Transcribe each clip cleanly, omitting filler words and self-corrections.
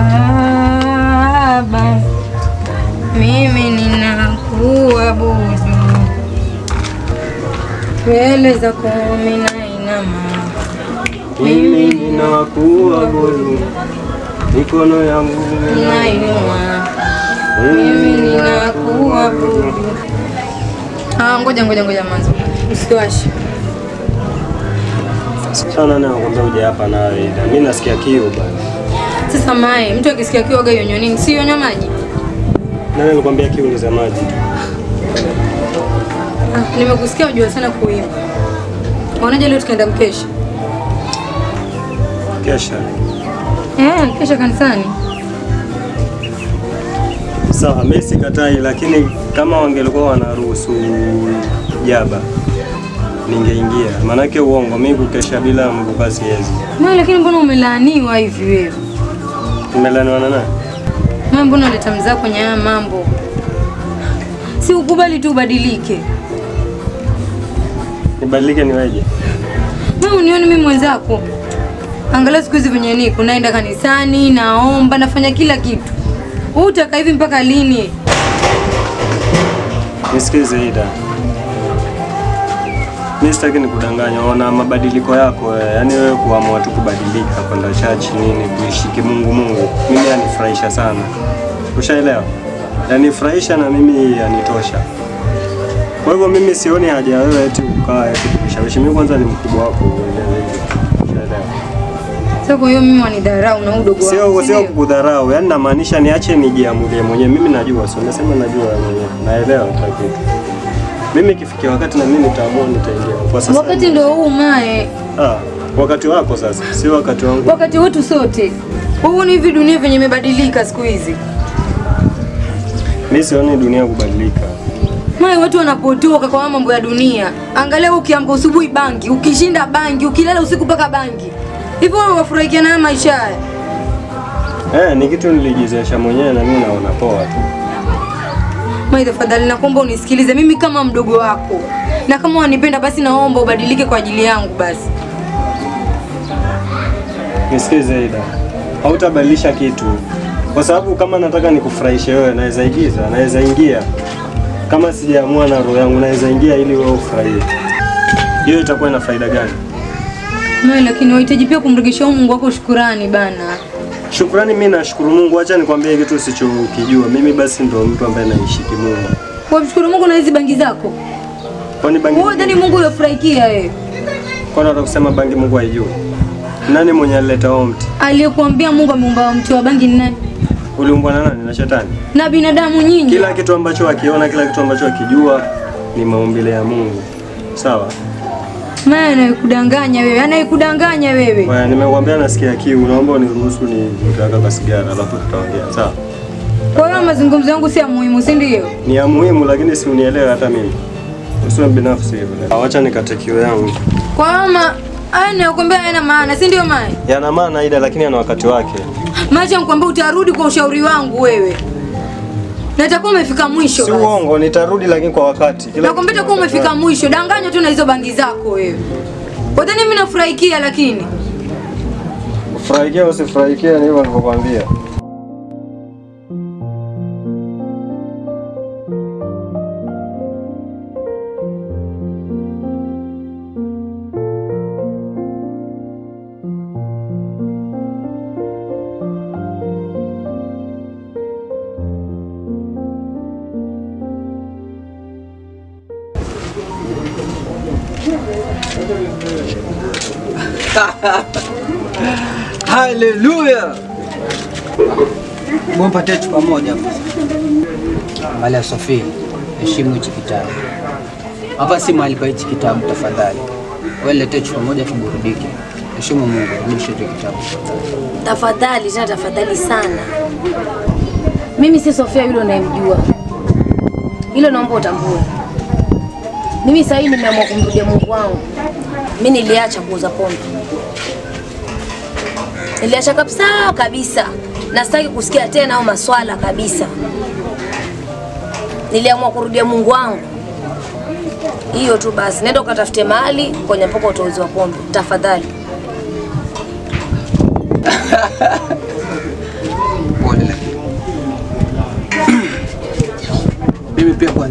Baba, mimi ninakuabudu, mbele zako ninainama. Mimi ninakuabudu, mikono yangu ninainua. Mimi ninakuabudu. Ngoja mwanzo. Usiwashi. sana na ngombe uje hapa nawe. Mimi nasikia kiu bana. Sasa Mai, mtu akisikia kiu aga yonyo nini? Si yonyo maji? Nani alikwambia kiu ni za maji? Nimekusikia unajua sana kuimba. Unaje leo tukaenda mkesha? Kesha. Kesha kanisani. Sawa, mimi sikatai, lakini kama wangelikuwa wanaruhusu jaba ningeingia. Maana yake uongo, mimi kukesha bila Mungu basi siwezi. Mai, lakini mbona umelaaniwa hivi wewe? Umelaaniwa na nani? Mai, mbona unaleta mzaa kwenye haya mambo? Si ukubali tu ubadilike. Nibadilike niweje? Wewe unione mimi mwenzako. Angalia siku hizi venye niko, naenda kanisani, naomba, nafanya kila kitu. Wewe utaka hivi mpaka lini? Nisikize Ida. Mimi sitaki nikudanganya, ona mabadiliko yako, yani wewe kuamua tu kubadilika kwenda church nini, kuishiki Mungu. Mimi yanifurahisha sana. Ushaelewa? Yanifurahisha na mimi yanitosha. Kwa hivyo mimi sioni haja wewe eti ukae eti kushawishi. Mimi kwanza ni mkubwa wako, uelewe hivyo. Ushaelewa? Sasa kwa hiyo mimi wanidharau na udogo wangu. Sio kukudharau, yani namaanisha niache nijiamulie mwenyewe. Mimi najua, sio nasema najua mwenyewe. Naelewa kila kitu. Mimi kifikia wakati na mimi nitaamua nitaingia. Kwa sasa wakati ndio huu Mae. Wakati wako sasa, sio wakati wangu. Wakati wetu sote. Wewe ni hivi dunia venye imebadilika siku hizi. Mimi sioni dunia kubadilika. Mae, watu wanapotoka kwa mambo ya dunia. Angalia ukiamka asubuhi bangi, ukishinda bangi, ukilala usiku paka bangi. Hivyo wewe wafurahikia na maisha haya? Ni kitu nilijizesha mwenyewe na mimi naona poa tu. Mae, tafadhali nakuomba unisikilize mimi kama mdogo wako. Na kama wanipenda basi naomba ubadilike kwa ajili yangu basi. Nisikize Ida. Hautabadilisha kitu. Kwa sababu kama nataka nikufurahishe wewe naweza igiza, naweza ingia. Kama sijaamua na roho yangu naweza ingia ili wewe ufurahie. Hiyo itakuwa na faida gani? Mae, lakini unahitaji pia kumrudishia Mungu wako shukrani bana. Shukrani mimi nashukuru Mungu. Acha nikwambie kitu usichokijua. Mimi basi ndo mtu ambaye naishiki Mungu. Kwa mshukuru Mungu na hizi bangi zako? Kwani bangi? Wewe ndani Mungu yofurahikia wewe. Kwa nini kusema bangi Mungu haijui? Nani mwenye alileta huo mti? Aliyekuambia Mungu ameumba mti wa bangi ni nani? Uliumbwa na nani? Na shetani? Na binadamu nyinyi. Kila kitu ambacho akiona, kila kitu ambacho akijua ni maumbile ya Mungu. Sawa? Mae, anayekudanganya wewe. Wewe nimekuambia nasikia kiu, naomba uniruhusu nitaka kwa sigara alafu tutaongea. Sawa? Kwa hiyo mazungumzo yangu si ya muhimu, si ndio? Ni ya muhimu lakini si unielewe hata mimi. Usiwe binafsi hivyo. Acha nikate kiu yangu. Kwa hiyo nakwambia hayana maana, si ndio Mae? Yana maana Ida, lakini ana wakati wake. Maisha nikwambia utarudi kwa ushauri wangu wewe. Na itakuwa umefika mwisho basi. Si uongo, nitarudi lakini kwa wakati. Nakwambia itakuwa umefika mwisho. Danganya tu na hizo bangi zako wewe. Wadhani mimi nafurahikia lakini. Ufurahikia usifurahikia ni hivyo nilivyokuambia. Haleluya. Bomba tetu pamoja hapa. Malia Sofia, heshimu hichi kitabu. Hapa si mahali pa hichi kitabu tafadhali. Wewe lete tetu pamoja tuburudike. Heshimu Mungu, rudisha hichi kitabu. Tafadhali, tena tafadhali sana. Mimi si Sofia yule unayemjua. Hilo naomba utambue. Mimi sasa hivi nimeamua kumrudia Mungu wangu. Mimi niliacha kuuza pombe. Niliacha kabisa. Na sitaki kusikia tena au maswala kabisa. Niliamua kurudia Mungu wangu. Hiyo tu basi. Nenda ukatafute mahali kwenye mpaka utauziwa pombe. Tafadhali.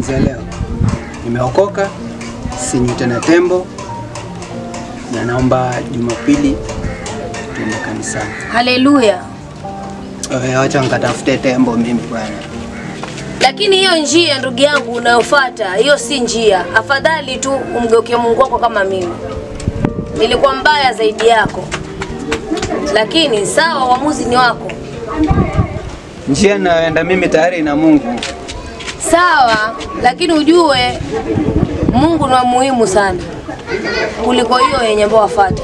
kuanzia leo nimeokoka, sinywi tena tembo, na naomba Jumapili tuende kanisani. Haleluya. Acha nikatafute tembo mimi bwana. Lakini hiyo njia ndugu yangu unayofuata, hiyo si njia. Afadhali tu umgeukie Mungu wako kama mimi. Nilikuwa mbaya zaidi yako. Lakini sawa, uamuzi ni wako. Njia naenda mimi tayari na Mungu. Sawa, lakini ujue Mungu ni muhimu sana kuliko hiyo yenye ambao wafuata.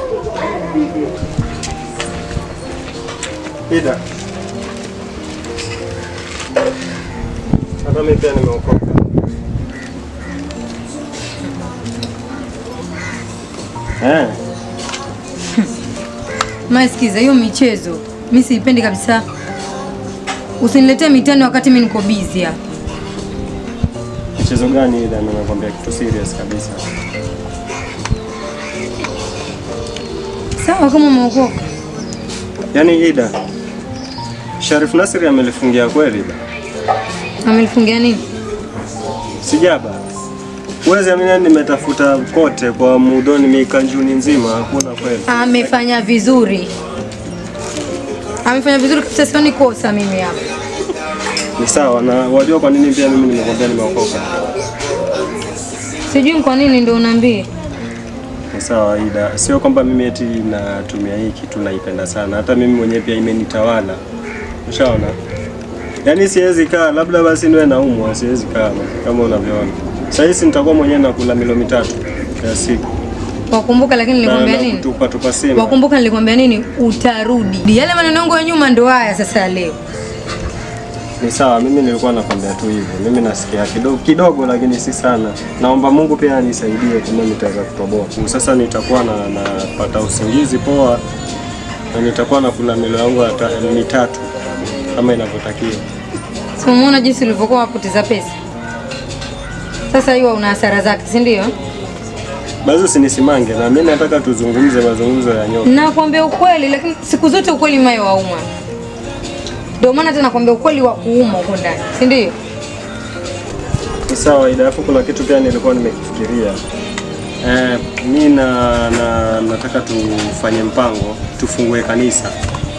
Ida. Hata mimi pia nimeokoka. Masikiza, hiyo michezo mimi siipendi kabisa. Usiniletee mitani wakati mimi niko busy hapa. Mchezo gani Ida? Nimekwambia kitu serious kabisa. Sawa kama umeokoka. Yaani Ida, Sharif Nasri amelifungia kweli Ida? Amelifungia nini? Sijaba. Uwezi amini nimetafuta kote kwa Mudoni mikanjuni nzima hakuna kweli. Amefanya vizuri. Amefanya vizuri kabisa, sioni kosa mimi hapa. Ni sawa, na wajua kwa nini pia mimi nimekwambia nimeokoka? Sijui kwa nini ndio unaambia. Ni sawa Ida, sio kwamba mimi eti natumia hii kitu naipenda sana. Hata mimi mwenyewe pia imenitawala. Ushaona? Yaani siwezi kaa, labda basi niwe naumwa, siwezi kaa kama unavyoona. Sasa hivi nitakuwa mwenyewe nakula milo 3 ya siku. Wakumbuka lakini nilikwambia nini? Tupa sima. Wakumbuka nilikwambia nini? Utarudi. Yale maneno yangu ya nyuma ndo haya sasa leo. Ni sawa, mimi nilikuwa nakwambia tu hivyo. Mimi nasikia kidogo lakini si sana. Naomba Mungu pia anisaidie kama nitaweza kutoboa. Sasa nitakuwa napata usingizi poa na nitakuwa nakula milo yangu 3 kama inavyotakiwa. Sio umeona jinsi ulivyokuwa wapoteza pesa? Sasa hiyo una hasara zake, si ndio? Basi usinisimange na mimi nataka tuzungumze mazungumzo ya nyoka. Nakwambia ukweli, lakini siku zote ukweli mayo wauma. Ndio maana tena nakwambia ukweli wa kuuma huko ndani, si ndio? Ni sawa Ida, hapo kuna kitu pia nilikuwa nimekifikiria. Mimi nataka tufanye mpango, tufungue kanisa.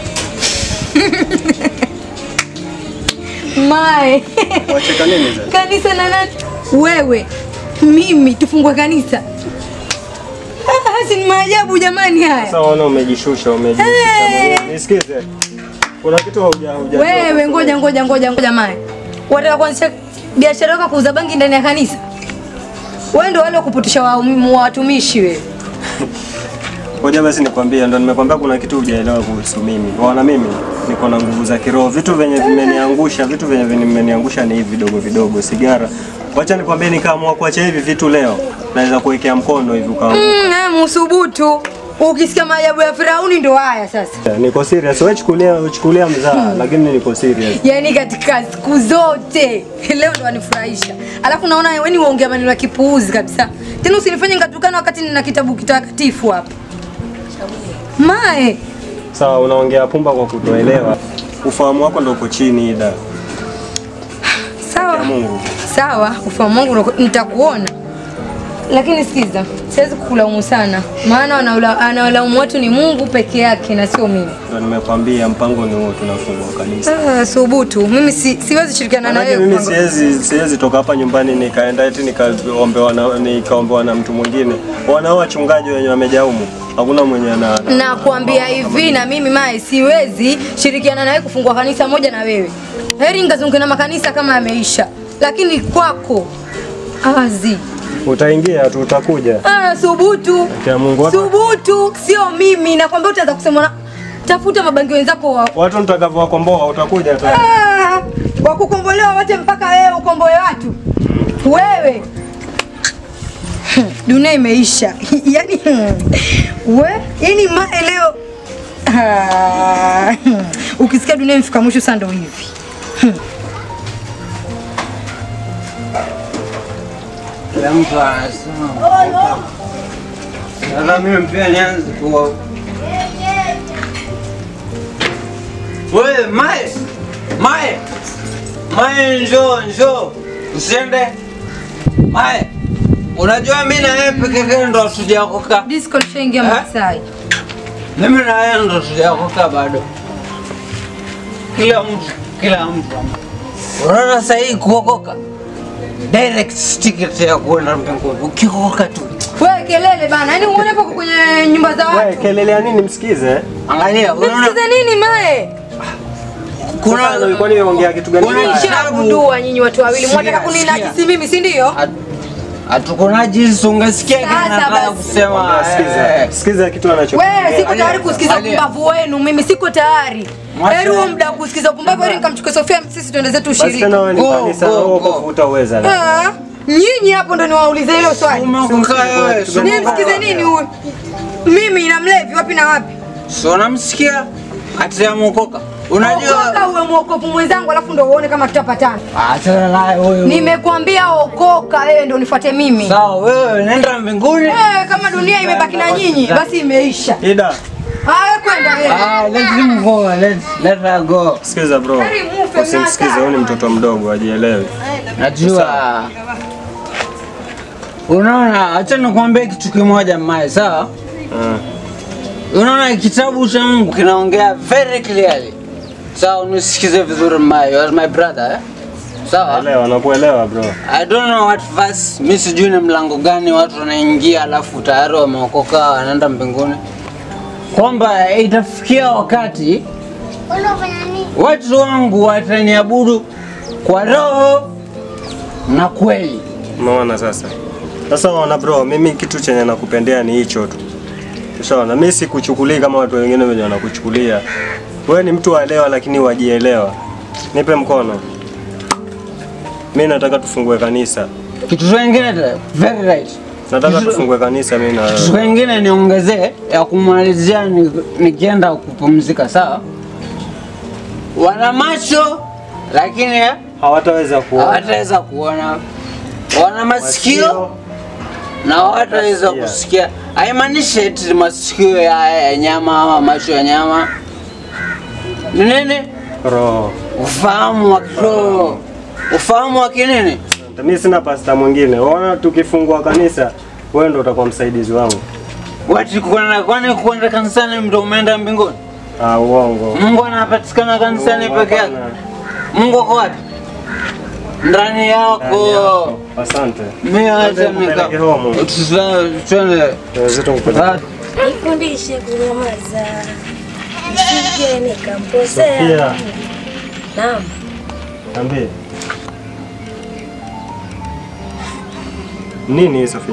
Mae. Wacheka nini sasa? Kanisa na nani? Wewe, mimi tufungue kanisa. Si ni maajabu jamani haya. Sasa wana umejishusha mwenyewe. Nisikize. Kuna kitu hauja. Wewe ngoja mae. Wataka kuanzisha biashara yako kuuza bangi ndani ya kanisa? Wewe ndio wale kuputisha watumishi wewe. Ngoja basi nikwambie, ndo nimekwambia kuna kitu hujaelewa kuhusu mimi. Waona mimi niko na nguvu za kiroho. Vitu vyenye vimeniangusha ni hivi vidogo, sigara. Wacha nikwambie nikaamua kuacha hivi vitu leo. Naweza kuwekea mkono hivi ukaanguka. Msubutu. Ukisikia maajabu ya Firauni ndo haya sasa. Niko serious. Wewe chukulia mzaa, lakini niko serious. Yaani katika siku zote leo ndo wanifurahisha. Alafu naona wewe ni waongea maneno ya kipuuzi kabisa. Tena usinifanye ngatukana wakati nina kitabu kitakatifu hapa. Mae. Sawa, unaongea pumba kwa kutoelewa. Ufahamu wako ndio uko chini Ida. Sawa. Mungu. Sawa, ufahamu wangu nitakuona. Lakini sikiza, siwezi kukulaumu sana. Maana anaolaumu watu ni Mungu peke yake na sio mimi. Ndio nimekwambia mpango ni huo, tunafungua kanisa. Subutu. Mimi siwezi shirikiana na wewe. Mimi siwezi toka hapa nyumbani nikaenda eti nikaombewa na mtu mwingine. Wanao wachungaji wenye wamejaa humu. Hakuna mwenye nakwambia hivi na mimi Mae siwezi shirikiana na wewe kufungua kanisa moja na wewe. Heri ngazunguke na makanisa kama yameisha. Lakini kwako azi utaingia tu utakuja. Subutu. Subutu sio mimi, nakwambia utaanza kusema tafuta mabangi wenzako watu nitakavyowakomboa utakuja tu. Wakukombolewa wote mpaka wewe ukomboe watu. Wewe dunia imeisha. Yaani yani Mae leo ukisikia dunia imefika mwisho sasa ndio hivi. Kila mtu anasema. Sasa mimi pia nianze kwa. Wewe Mae njoo. Usiende. Mae, unajua mimi na wewe peke yake ndo tujaokoka. Disco lishaingia Masai. Mimi na wewe ndo tujaokoka bado. Kila mtu. Unaona sasa hii kuokoka. Direct ticket ya kuenda mbinguni. Ukiokoka tu. Wewe kelele bana. Yaani uone hapo kwenye nyumba za watu. Wewe kelele ya nini msikize? Angalia, unaona? Msikize nini mae? Kuna kwani unaongea kitu gani? Nishagundua nyinyi watu wawili mwataka kuninajisi mimi, si ndio? Hatukunaji ungesikia kinataka kusema. Sikiza kitu anacho. Wewe siko tayari kusikiza upumbavu wenu, mimi siko tayari. Heri huo muda kusikiza upumbavu, heri nikamchukua Sofia sisi tuende zetu ushiriki. Basi tena wewe ni kanisa huko utaweza. Nyinyi hapo ndo niwaulize hilo swali. Nimsikize nini huyu? Mimi na mlevi wapi na wapi? Sio namsikia atamuokoka. Unajua okoka uwe mwokofu mwenzangu alafu ndo uone kama tutapatana. Achana naye huyo. Nimekwambia okoka wewe ndo unifuate mimi. Sawa wewe nenda mbinguni. Kama dunia imebaki na nyinyi basi imeisha. Ida. Kwenda wewe. Let's move on. Let her go. Sikiza bro. Usimsikize, huyu ni mtoto mdogo ajielewe. Najua. Unaona, acha nikwambie kitu kimoja Mae, sawa? Unaona kitabu cha Mungu kinaongea very clearly. Sawa, unisikize vizuri Mae, you are my brother, eh? Sawa? Nakuelewa bro. I don't know what verse, mimi sijui ni mlango gani watu wanaingia alafu tayari wameokoka wanaenda mbinguni. Kwamba itafikia wakati watu wangu wataniabudu kwa roho na kweli. Unaona sasa? Sasa wana bro, mimi kitu chenye nakupendea ni hicho tu. Ushaona, mimi sikuchukulia kama watu wengine wenye wanakuchukulia. Wewe ni mtu waelewa lakini wajielewa. Nipe mkono. Mimi nataka tufungue kanisa. Kitu kingine very right. Nataka tufungue kanisa mimi na kitu kingine niongezee ya kumalizia nikienda kupumzika, sawa? Wana macho lakini hawataweza kuona. Wana masikio na hawataweza kusikia. Haimaanishi eti masikio ya nyama ama macho ya nyama. Ni nini? Roho. Ufahamu wa kiroho. Ufahamu wa kinini? Mimi sina pasta mwingine. Unaona tukifungua kanisa, wewe ndio utakuwa msaidizi wangu. Kwani kwenda kanisani ndio umeenda mbinguni? Uongo. Mungu anapatikana kanisani peke yake. Mungu kwa wapi? Ndani yako. Asante. Mimi acha twende. Nifundishe kunyamaza. Nisije nikamposea. Naam. Ambie. Nini Sofia?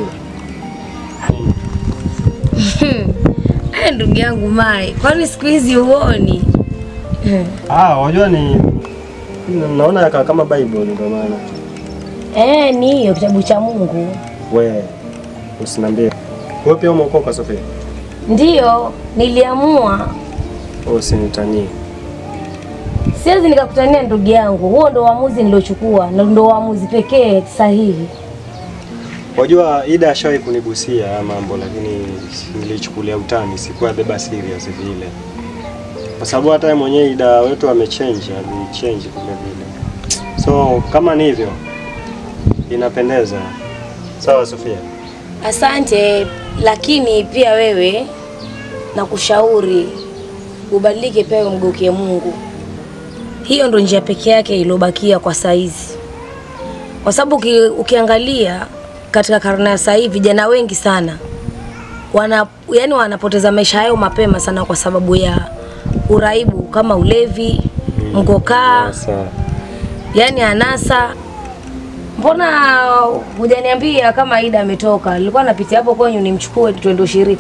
Ndugu yangu Mai, kwani siku hizi huoni? Unajua ni naona kama Bible ndio maana. Ni hiyo kitabu cha Mungu. Wewe usiniambie. Wewe pia umeokoka Sofia? Ndiyo, niliamua. Usinitanie. Siwezi nikakutania ndugu yangu. Huo ndo uamuzi niliochukua na ndo uamuzi pekee sahihi. Wajua Ida ashawahi kunigusia mambo lakini nilichukulia utani, sikuwa beba serious vile. Kwa sababu hata yeye mwenyewe Ida wetu amechange vile vile. So kama ni hivyo inapendeza. Sawa Sofia? Asante, lakini pia wewe nakushauri ubadilike, pia umgeukie Mungu. Hiyo ndo njia pekee yake iliyobakia kwa saizi. Kwa sababu ukiangalia katika karne ya sasa hivi vijana wengi sana wanapoteza maisha yao mapema sana kwa sababu ya uraibu kama ulevi, mgokaa, yani anasa. Mbona hujaniambia kama Ida ametoka? Nilikuwa napitia hapo kwenye nimchukue twende ushirika.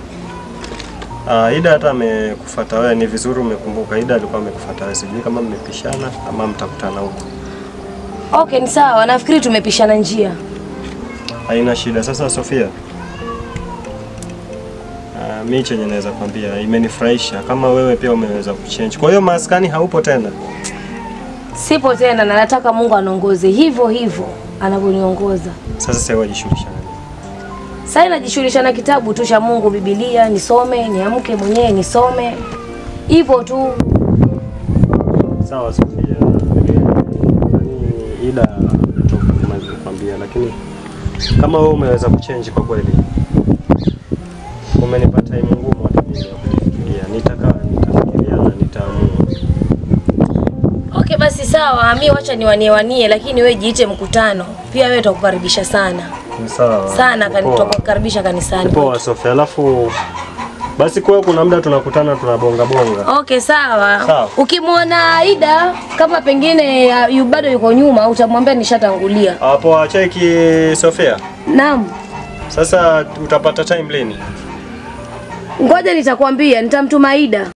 Ida hata amekufuata wewe, ni vizuri umekumbuka. Ida alikuwa amekufuata wewe, sijui kama mmepishana ama mtakutana huko. Okay, ni sawa. Nafikiri tumepishana njia. Haina shida. Sasa Sofia, mimi chenye naweza kwambia imenifurahisha kama wewe pia umeweza kuchange. Kwa hiyo maskani haupo tena? Sipo tena na nataka Mungu aniongoze hivyo hivyo anavyoniongoza. Sasa sasa wajishughulisha nini? Sasa najishughulisha na kitabu tu cha Mungu, Biblia, nisome, niamke mwenyewe nisome. Hivyo tu. Sawa Sofia. Ida kama nilivyokuambia, lakini kama wewe umeweza kuchange kwa kweli, umenipa time ngumu hata mimi ya kufikiria. Nitafikiria na nitaamua. Okay, basi sawa, mimi wacha niwanie, lakini wewe jiite mkutano. Pia wewe tutakukaribisha sana. Sawa. Sana tutakukaribisha kanisani. Poa Sofia, alafu basi kuna muda tunakutana tunabonga bonga. Okay, sawa. Sawa. Ukimwona Aida kama pengine bado yuko nyuma, utamwambia nishatangulia. Hapo cheki Sofia. Naam. Sasa utapata time lini? Ngoja nitakwambia, nitamtuma Aida.